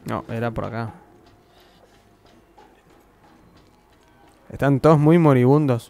No, era por acá. Están todos muy moribundos.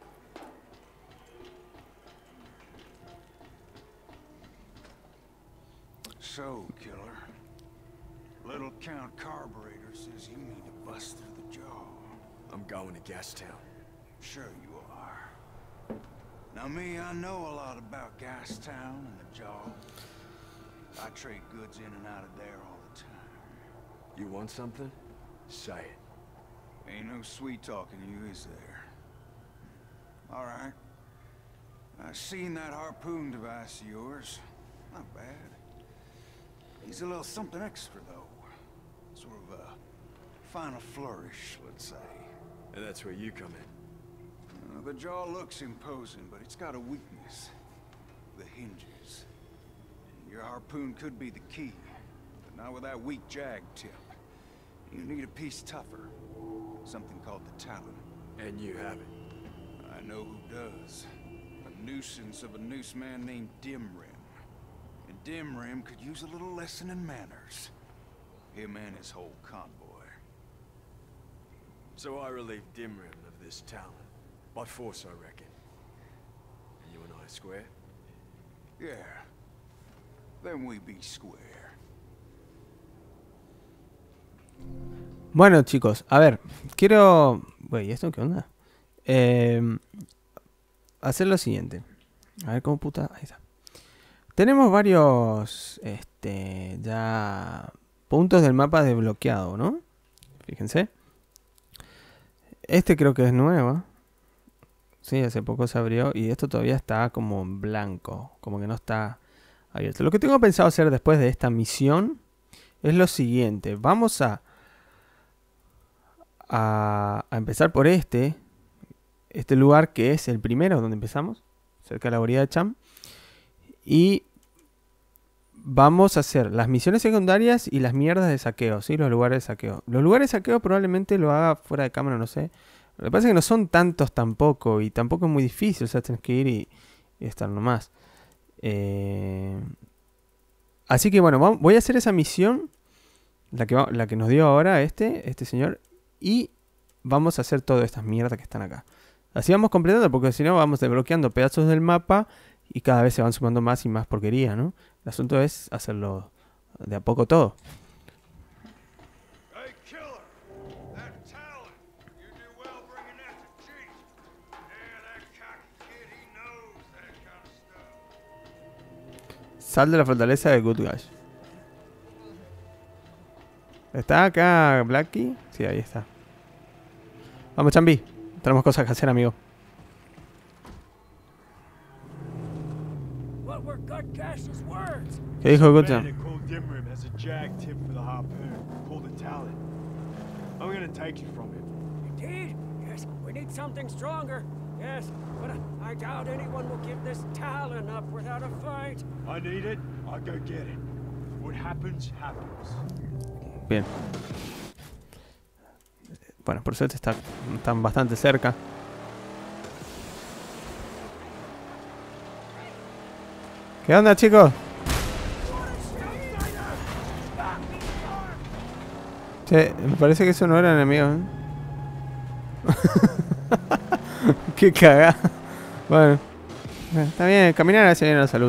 So, killer, little Count Carburetor says you need to bust through the jaw. I'm going to Gastown. Sure you are. Now me, I know a lot about Gastown and the jaw. I trade goods in and out of there all the time. You want something? Say it. Ain't no sweet talking to you, is there? All right. I seen that harpoon device of yours. Not bad. Needs a little something extra, though. Sort of a final flourish, let's say. And that's where you come in. The jaw looks imposing, but it's got a weakness. The hinges. Your harpoon could be the key, but not with that weak jag tip. You need a piece tougher. Something called the Talon. And you have it. I know who does. A nuisance of a noose man named Dimrim. And Dimrim could use a little lesson in manners. Him and his whole convoy. So I relieved Dimrim of this talent. By force, I reckon. And you and I square? Yeah. Then we be square. Bueno, chicos, a ver, quiero... Güey, ¿esto qué onda? Hacer lo siguiente. A ver cómo puta... Ahí está. Tenemos varios... ya... puntos del mapa desbloqueado, ¿no? Fíjense. Este creo que es nuevo. Sí, hace poco se abrió. Y esto todavía está como en blanco. Como que no está abierto. Lo que tengo pensado hacer después de esta misión es lo siguiente. Vamos a empezar por este lugar que es el primero donde empezamos, cerca de la orilla de Cham, y vamos a hacer las misiones secundarias y las mierdas de saqueo, ¿sí? Los lugares de saqueo. Los lugares de saqueo probablemente lo haga fuera de cámara, no sé. Lo que pasa es que no son tantos tampoco, y tampoco es muy difícil, o sea, tienes que ir y estar nomás. Así que bueno, voy a hacer esa misión, la que nos dio ahora este señor. Y vamos a hacer todas estas mierdas que están acá. Así vamos completando, porque si no vamos desbloqueando pedazos del mapa y cada vez se van sumando más y más porquería, ¿no? El asunto es hacerlo de a poco todo. Hey, killer! That Talon! You do well bringing that to Chief. Yeah, that cocky kid, he knows that kind of stuff. Sal de la fortaleza de Good Guys. ¿Está acá Blackie? Sí, ahí está. Vamos, Chambi. Tenemos cosas que hacer, amigo. ¿Qué dijo Gutsa? Bien. Bueno, por suerte están bastante cerca. ¿Qué onda, chicos? Che, me parece que eso no era enemigo, ¿eh? Qué cagada. Bueno, está bien, caminar hacia bien a la salud.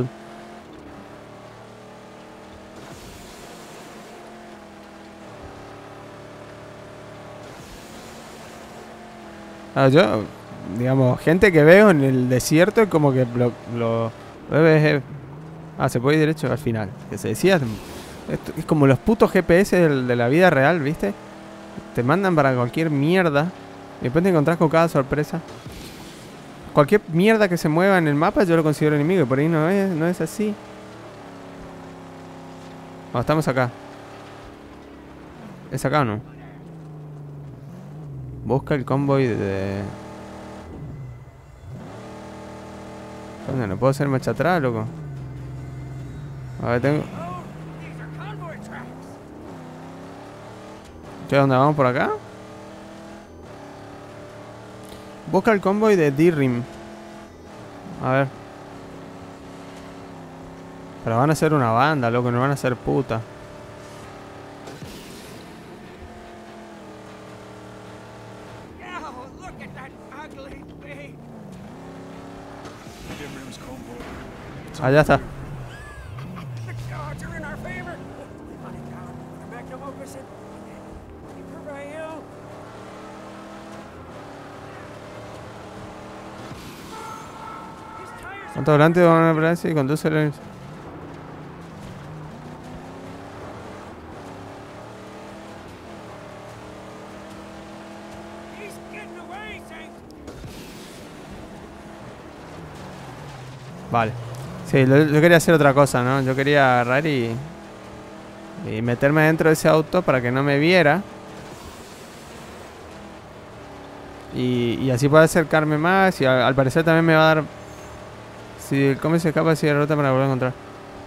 Yo, digamos, gente que veo en el desierto es como que lo ves. Se puede ir derecho al final. Que se decía, es como los putos GPS de la vida real, ¿viste? Te mandan para cualquier mierda y después te encontrás con cada sorpresa. Cualquier mierda que se mueva en el mapa yo lo considero enemigo, y por ahí no es así. Oh, estamos acá. ¿Es acá o no? Busca el convoy de... ¿Dónde? ¿No puedo hacer marcha atrás, loco? A ver, tengo... ¿Qué onda? ¿Vamos por acá? Busca el convoy de Dirrim. A ver. Pero van a ser una banda, loco, no van a ser puta. Allá está. The gods are in our favor. Money down, the magnum opus and prevail. His tires Tanto volante van a aparecer y conduce el... he's getting away, Saint. Vale. Sí, yo quería hacer otra cosa, ¿no? Yo quería agarrar y meterme dentro de ese auto para que no me viera. Y así puedo acercarme más. Y al parecer también me va a dar... Si el come se escapa, si derrota para volver a encontrar.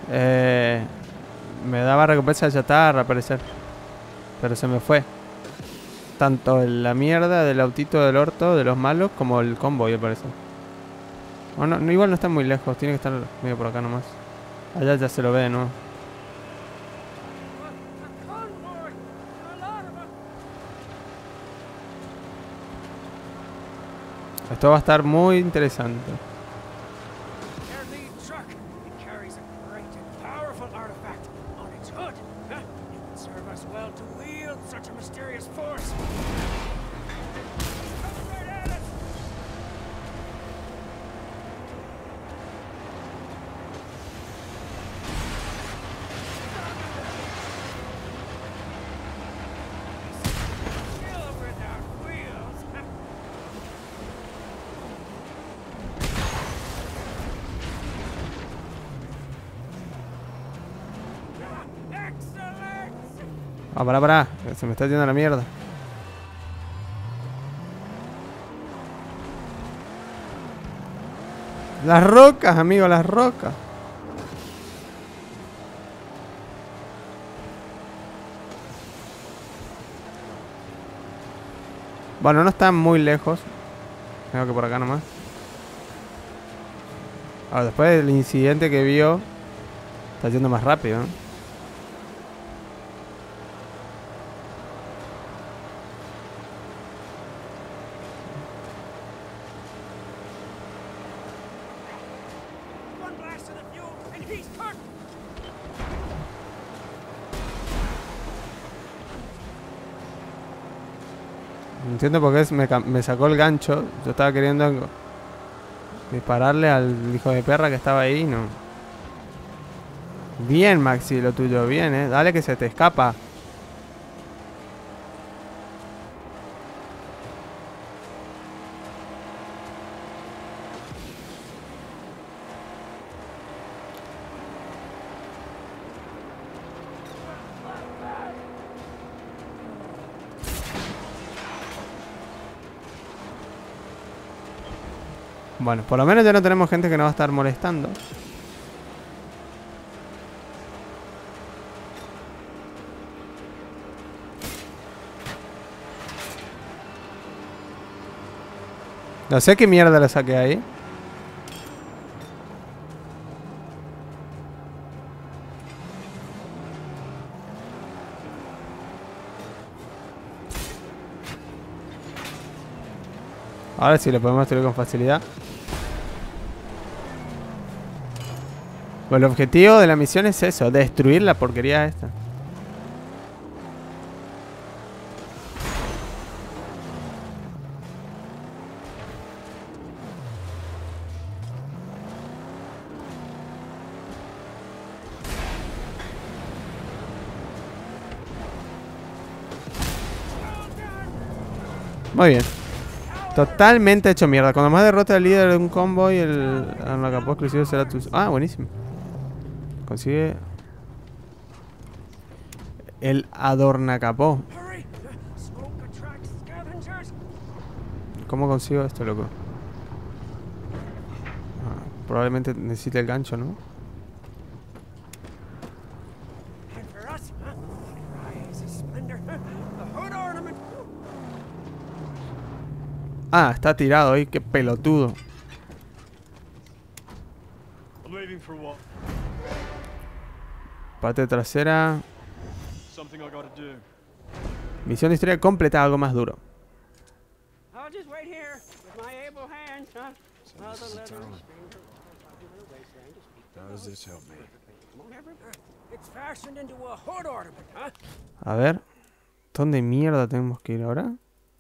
Me daba recompensa de chatarra, al parecer. Pero se me fue. Tanto la mierda del autito del orto, de los malos, como el convoy, al parecer. Oh, no, igual no está muy lejos, tiene que estar medio por acá nomás. Allá ya se lo ve, ¿no? A convoy. A lot of them. Esto va a estar muy interesante. Their lead truck. It carries a great and powerful artifact on its hood. It would serve us well to wield such a mysterious force. Coming right at us. Still without wheels. Excellent. Ah, pará, que se me está yendo la mierda. Las rocas, amigo, las rocas. Bueno, no están muy lejos. Creo que por acá nomás. Ahora, después del incidente que vio, está yendo más rápido, ¿no? One blast of the fuel, and he's cooked. No entiendo por qué me sacó el gancho. Yo estaba queriendo dispararle al hijo de perra que estaba ahí, no. Bien, Maxi, lo tuyo, bien, Dale que se te escapa. Bueno, por lo menos ya no tenemos gente que nos va a estar molestando. No sé qué mierda le saqué ahí. Ahora sí lo podemos destruir con facilidad. Bueno, el objetivo de la misión es eso, destruir la porquería esta. Muy bien. Totalmente hecho mierda. Cuando más derrota al líder de un convoy, el capó exclusivo será tu... Ah, buenísimo. Consigue... El adornacapó. Hurry! Smoke attracts scavengers. ¿Cómo consigo esto, loco? Ah, probablemente necesite el gancho, ¿no? And for us, rise of splendor. The hood ornament. Ah, está tirado ahí, qué pelotudo. I'm leaving for what? Parte trasera. Something I gotta do. Misión de historia completada, algo más duro. I'll just wait here with my able hands, huh? While the letters How does this help me? It's fashioned into a hood ornament, huh? A ver. ¿Dónde mierda tenemos que ir ahora?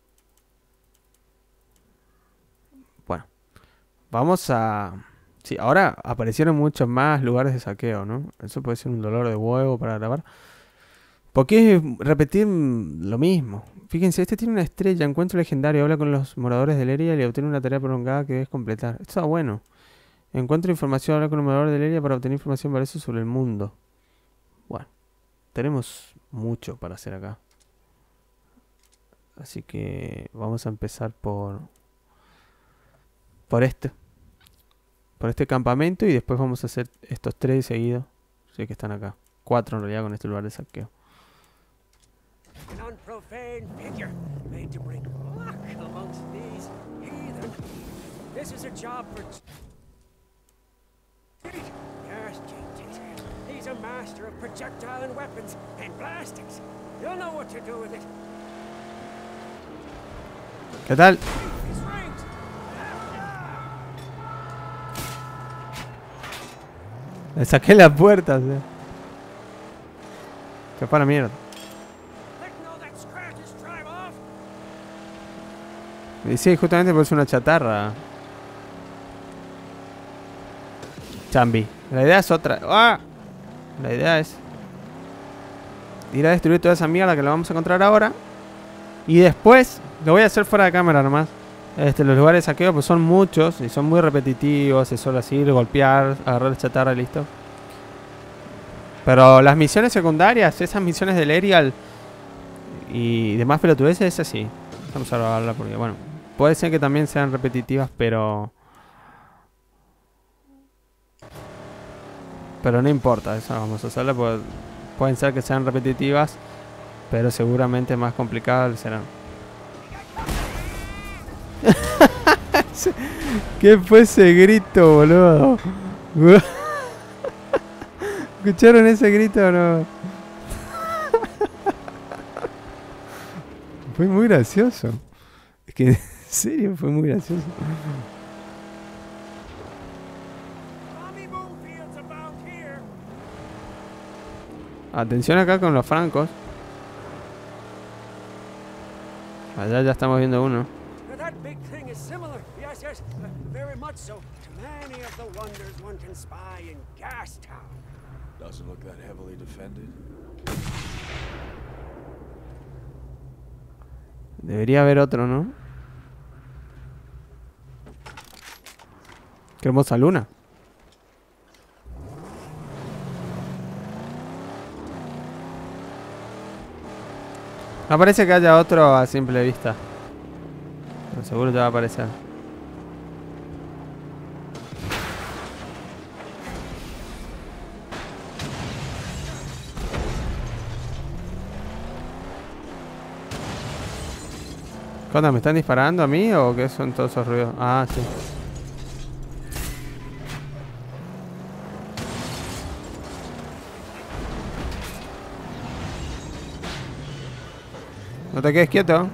Bueno. Vamos a... Sí, ahora aparecieron muchos más lugares de saqueo, ¿no? Eso puede ser un dolor de huevo para grabar. Porque es repetir lo mismo. Fíjense, este tiene una estrella, encuentro legendario, habla con los moradores del área y obtiene una tarea prolongada que debes completar. Esto está bueno. Encuentra información, habla con los moradores del área para obtener información valiosa sobre el mundo. Bueno, tenemos mucho para hacer acá. Así que vamos a empezar por este campamento y después vamos a hacer estos 3 seguidos. Sí que están acá. 4 en realidad con este lugar de saqueo. An unprofane figure made to bring luck amongst these heathen. This is a job for Yes, Jinx. He's a master of projectile and weapons and blastings. You'll know what to do with it. ¿Qué tal? His rings. Le saqué la puerta. O sea. Se fue a la mierda. Letting all that scratches drive off. Y sí, justamente por eso una chatarra. Chambi. La idea es otra. ¡Ah! La idea es ir a destruir toda esa mierda que la vamos a encontrar ahora. Y después, lo voy a hacer fuera de cámara nomás. Los lugares de saqueo pues son muchos y son muy repetitivos. Es solo así, ir, golpear, agarrar la chatarra y listo. Pero las misiones secundarias, esas misiones del Aerial y demás pelotudeces, esas sí. Vamos a hablar porque, bueno, puede ser que también sean repetitivas, pero no importa, eso vamos a hacerlo porque pueden ser que sean repetitivas, pero seguramente más complicadas serán. ¿Qué fue ese grito, boludo? ¿Escucharon ese grito o no? Fue muy gracioso. Es que en serio fue muy gracioso. Tommy Moonfield's about here. Atención acá con los francos. Allá ya estamos viendo uno. Now that big thing is similar. Yes, very much so. To many of the wonders one can spy in Gastown. Doesn't look that heavily defended. Debería haber otro, ¿no? Qué hermosa luna. No parece que haya otro a simple vista. Pero seguro te va a aparecer. ¿Qué onda? ¿Me están disparando a mí o qué son todos esos ruidos? Ah, sí. No te quedes quieto.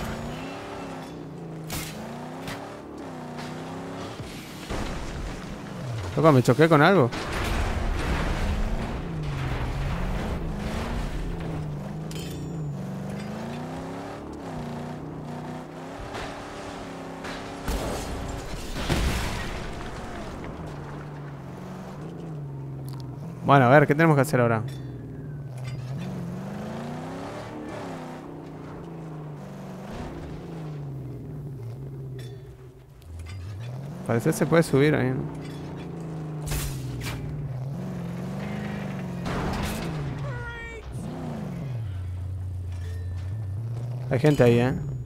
Loco, me choqué con algo. Bueno, a ver, ¿qué tenemos que hacer ahora? Parece que se puede subir ahí, ¿no? Hay gente ahí, ¿eh?